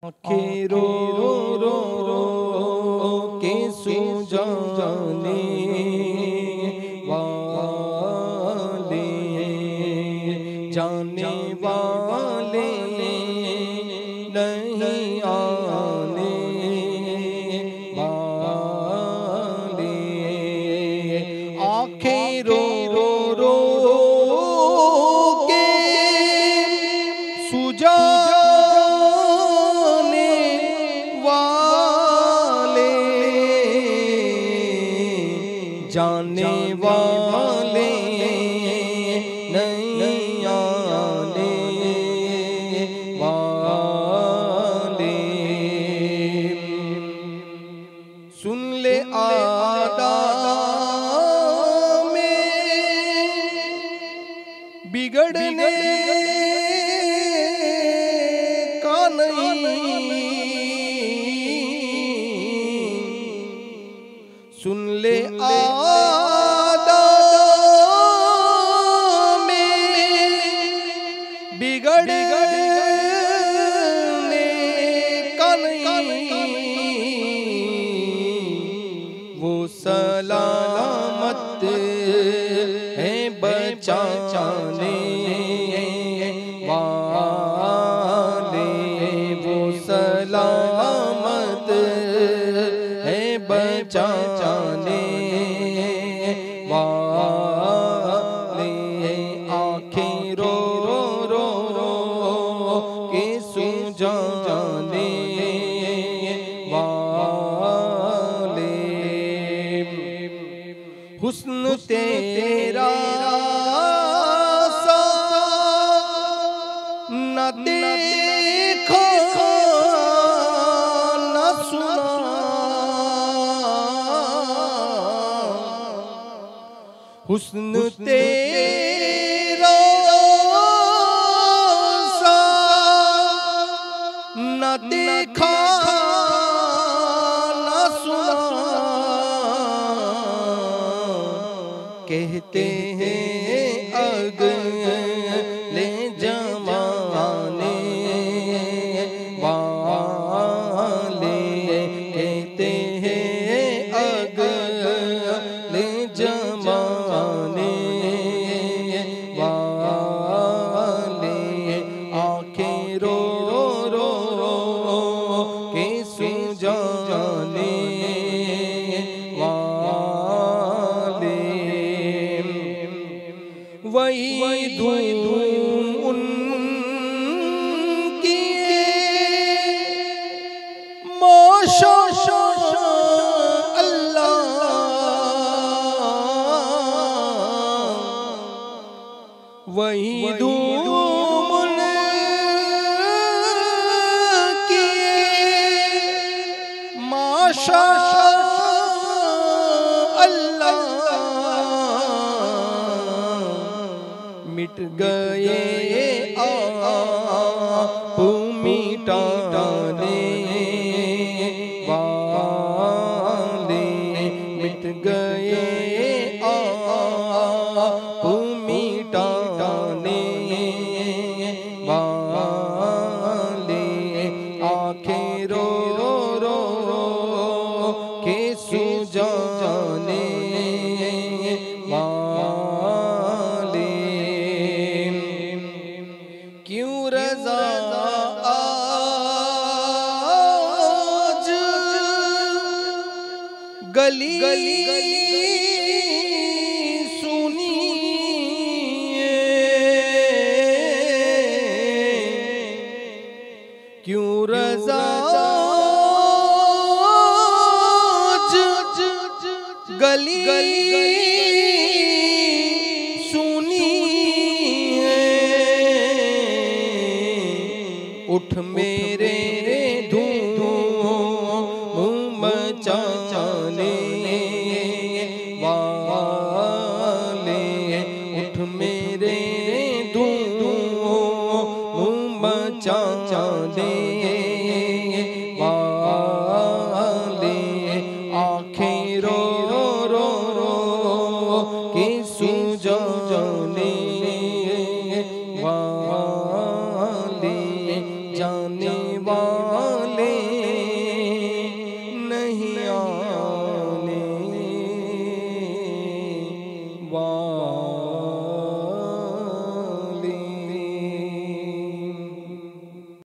आंखें रो रो के सो जाने वाले जाने वाले नहीं आने वाले। आंखें रो रो के सो जाने वाले जाने वाले नहीं आने वाले। सुन ले आदा में बिगड़ने का नहीं, सुन ले आदा में बिगड़ने का नहीं। वो सलामत है बचाने वाले, वो सलामत है बचाने वाले। आंखें रो रो के सो जाने वाले। हुस्न तेरा सा न देखो न सुना, हुस्न तेरा सा न देखा न सुना। कहते हैं अगले जमाने वाले, कहते हैं अगले जमाने वाले। आंखें रो रो के सो जाने वाले। वही धूम उनकी माशा अल्लाह, वही धूम उनकी माशा अल्लाह। मिट गए आप मिटाने वाले, मिट गए आप मिटाने वाले। आंखें रो रो के सो जाने वाले। क्यों रज़ा आज गली सुनी, क्यों रज़ा आज गली सुनी। उठ